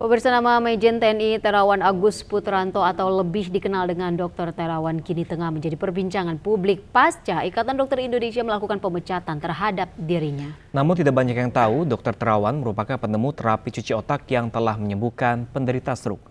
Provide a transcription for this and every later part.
Pemirsa, nama Majen TNI Terawan Agus Putranto atau lebih dikenal dengan Dr. Terawan kini tengah menjadi perbincangan publik pasca Ikatan Dokter Indonesia melakukan pemecatan terhadap dirinya. Namun tidak banyak yang tahu Dr. Terawan merupakan penemu terapi cuci otak yang telah menyembuhkan penderita stroke.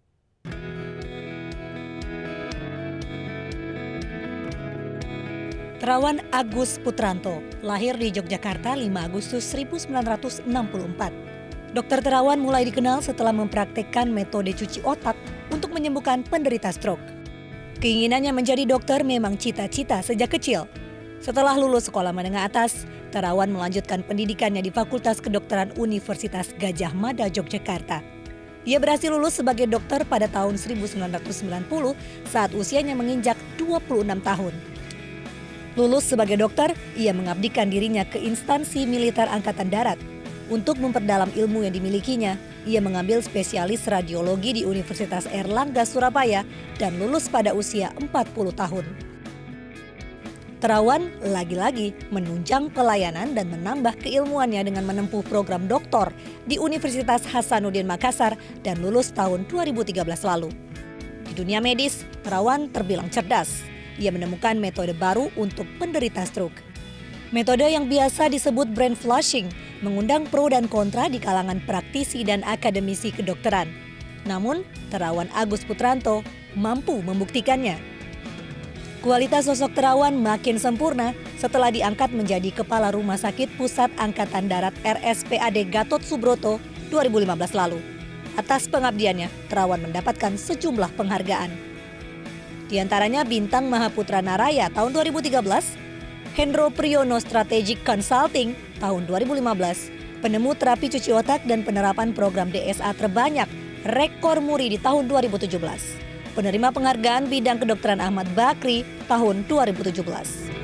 Terawan Agus Putranto lahir di Yogyakarta 5 Agustus 1964. Dr. Terawan mulai dikenal setelah mempraktekkan metode cuci otak untuk menyembuhkan penderita stroke. Keinginannya menjadi dokter memang cita-cita sejak kecil. Setelah lulus sekolah menengah atas, Terawan melanjutkan pendidikannya di Fakultas Kedokteran Universitas Gadjah Mada, Yogyakarta. Ia berhasil lulus sebagai dokter pada tahun 1990 saat usianya menginjak 26 tahun. Lulus sebagai dokter, ia mengabdikan dirinya ke instansi militer Angkatan Darat. Untuk memperdalam ilmu yang dimilikinya, ia mengambil spesialis radiologi di Universitas Airlangga, Surabaya dan lulus pada usia 40 tahun. Terawan lagi-lagi menunjang pelayanan dan menambah keilmuannya dengan menempuh program doktor di Universitas Hasanuddin Makassar dan lulus tahun 2013 lalu. Di dunia medis, Terawan terbilang cerdas. Ia menemukan metode baru untuk penderita stroke. Metode yang biasa disebut brain flushing mengundang pro dan kontra di kalangan praktisi dan akademisi kedokteran. Namun, Terawan Agus Putranto mampu membuktikannya. Kualitas sosok Terawan makin sempurna setelah diangkat menjadi Kepala Rumah Sakit Pusat Angkatan Darat RSPAD Gatot Subroto 2015 lalu. Atas pengabdiannya, Terawan mendapatkan sejumlah penghargaan. Di antaranya Bintang Mahaputra Naraya tahun 2013, Hendro Priyono Strategic Consulting tahun 2015, penemu terapi cuci otak dan penerapan program DSA terbanyak, rekor muri di tahun 2017. Penerima penghargaan bidang kedokteran Ahmad Bakri tahun 2017.